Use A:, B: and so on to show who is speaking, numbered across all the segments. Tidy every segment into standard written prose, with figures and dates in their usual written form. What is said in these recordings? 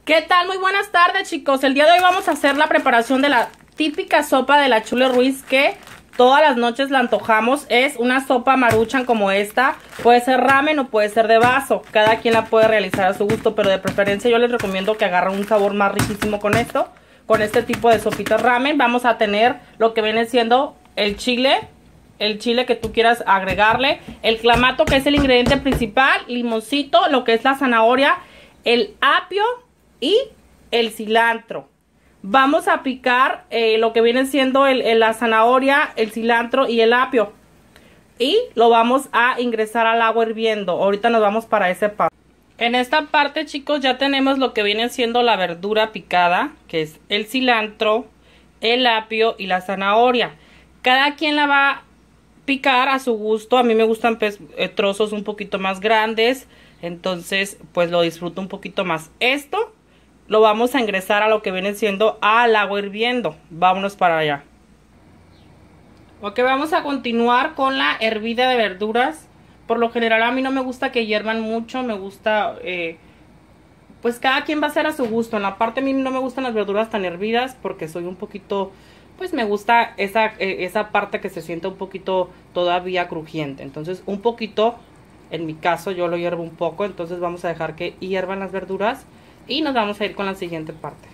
A: ¿Qué tal? Muy buenas tardes, chicos. El día de hoy vamos a hacer la preparación de la típica sopa de la Chule Ruiz que todas las noches la antojamos. Es una sopa maruchan como esta. Puede ser ramen o puede ser de vaso. Cada quien la puede realizar a su gusto, pero de preferencia yo les recomiendo que agarren un sabor más riquísimo con esto. Con este tipo de sopitas ramen vamos a tener lo que viene siendo el chile que tú quieras agregarle, el clamato que es el ingrediente principal, limoncito, lo que es la zanahoria, el apio y el cilantro. Vamos a picar lo que viene siendo la zanahoria, el cilantro y el apio. Y lo vamos a ingresar al agua hirviendo. Ahorita nos vamos para ese paso. En esta parte, chicos, ya tenemos lo que viene siendo la verdura picada, que es el cilantro, el apio y la zanahoria. Cada quien la va a picar a su gusto. A mí me gustan trozos un poquito más grandes, entonces pues lo disfruto un poquito más. Esto lo vamos a ingresar a lo que viene siendo al agua hirviendo. Vámonos para allá. Ok, vamos a continuar con la hervida de verduras. Por lo general a mí no me gusta que hiervan mucho, me gusta, pues cada quien va a hacer a su gusto. En la parte a mí no me gustan las verduras tan hervidas porque soy un poquito, pues me gusta esa parte que se siente un poquito todavía crujiente. Entonces un poquito, en mi caso yo lo hiervo un poco, entonces vamos a dejar que hiervan las verduras y nos vamos a ir con la siguiente parte.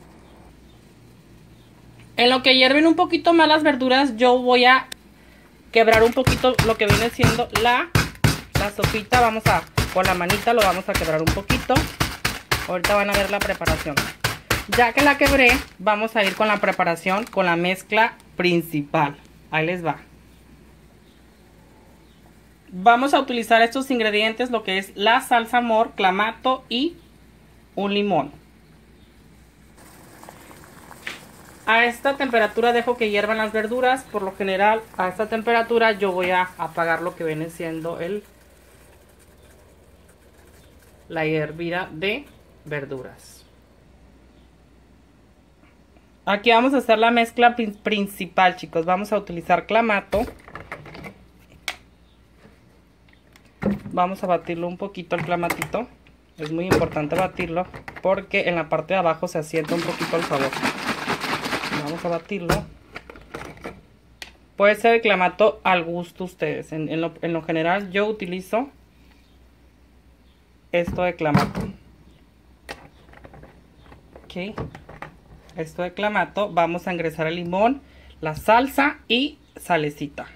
A: En lo que hierven un poquito más las verduras, yo voy a quebrar un poquito lo que viene siendo la sopita. Con la manita lo vamos a quebrar un poquito. Ahorita van a ver la preparación. Ya que la quebré, vamos a ir con la preparación, con la mezcla principal. Ahí les va. Vamos a utilizar estos ingredientes, lo que es la salsa Amor, clamato y un limón. A esta temperatura dejo que hiervan las verduras. Por lo general a esta temperatura yo voy a apagar lo que viene siendo la hervida de verduras. Aquí vamos a hacer la mezcla principal, chicos. Vamos a utilizar clamato. Vamos a batirlo un poquito el clamatito. Es muy importante batirlo porque en la parte de abajo se asienta un poquito el sabor. Vamos a batirlo. Puede ser el clamato al gusto ustedes. En lo general yo utilizo esto de clamato. Ok. Esto de clamato. Vamos a ingresar el limón, la salsa y salecita.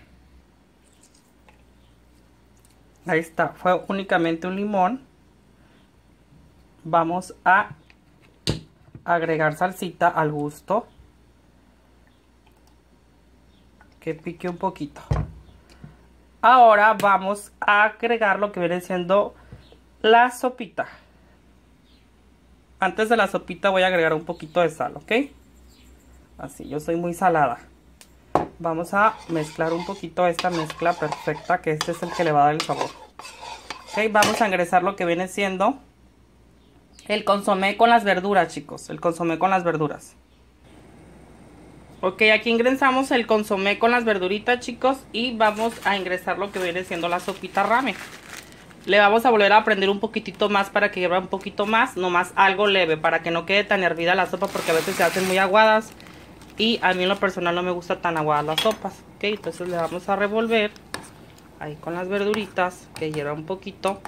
A: Ahí está. Fue únicamente un limón. Vamos a agregar salsita al gusto. Que pique un poquito. Ahora vamos a agregar lo que viene siendo la sopita. Antes de la sopita voy a agregar un poquito de sal, ¿ok? Así, yo soy muy salada. Vamos a mezclar un poquito esta mezcla perfecta, que este es el que le va a dar el sabor. Ok, vamos a ingresar lo que viene siendo el consomé con las verduras, chicos. El consomé con las verduras. Ok, aquí ingresamos el consomé con las verduritas, chicos, y vamos a ingresar lo que viene siendo la sopita ramen. Le vamos a volver a prender un poquitito más para que hierva un poquito más, nomás algo leve, para que no quede tan hervida la sopa, porque a veces se hacen muy aguadas y a mí en lo personal no me gusta tan aguadas las sopas. Ok, entonces le vamos a revolver ahí con las verduritas, que hierva un poquito.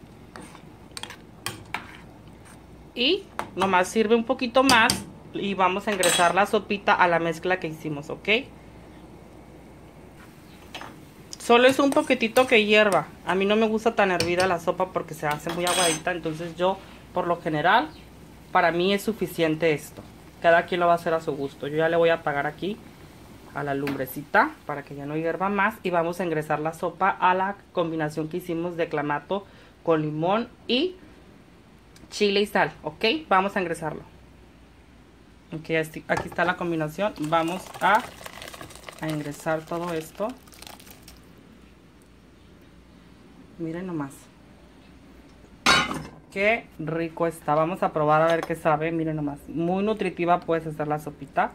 A: Y nomás sirve un poquito más. Y vamos a ingresar la sopita a la mezcla que hicimos, ¿ok? Solo es un poquitito que hierva. A mí no me gusta tan hervida la sopa porque se hace muy aguadita. Entonces yo, por lo general, para mí es suficiente esto. Cada quien lo va a hacer a su gusto. Yo ya le voy a apagar aquí a la lumbrecita para que ya no hierva más. Y vamos a ingresar la sopa a la combinación que hicimos de clamato con limón y chile y sal, ¿ok? Vamos a ingresarlo. Ok, aquí está la combinación. Vamos a ingresar todo esto. Miren nomás. Qué rico está. Vamos a probar a ver qué sabe. Miren nomás. Muy nutritiva puedes hacer la sopita.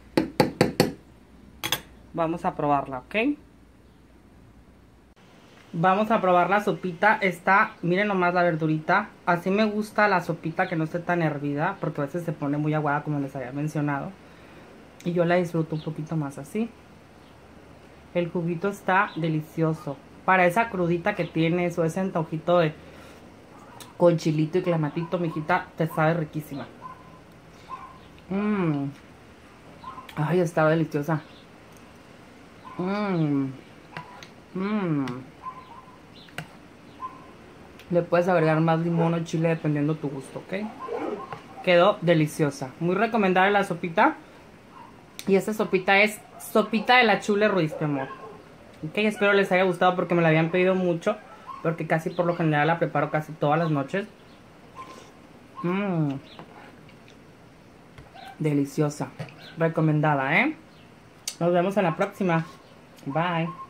A: Vamos a probarla, ¿ok? Vamos a probar la sopita. Está, miren nomás la verdurita. Así me gusta la sopita, que no esté tan hervida, porque a veces se pone muy aguada, como les había mencionado. Y yo la disfruto un poquito más así. El juguito está delicioso. Para esa crudita que tienes o ese antojito de con chilito y clamatito, mijita, te sabe riquísima. Ay, está deliciosa. Le puedes agregar más limón o chile dependiendo tu gusto, ¿ok? Quedó deliciosa. Muy recomendable la sopita. Y esta sopita es sopita de la Chule Ruiz, mi amor. Ok, espero les haya gustado porque me la habían pedido mucho. Porque casi por lo general la preparo casi todas las noches. Deliciosa. Recomendada, ¿eh? Nos vemos en la próxima. Bye.